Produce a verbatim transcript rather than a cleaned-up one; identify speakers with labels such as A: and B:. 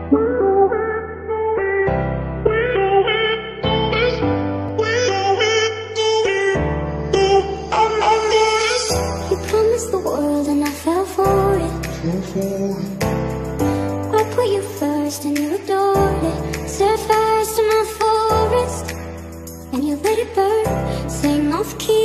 A: You promised the world and I fell for it. I put you first and you adored it. Set fires to my forest and you let it burn. Sang off key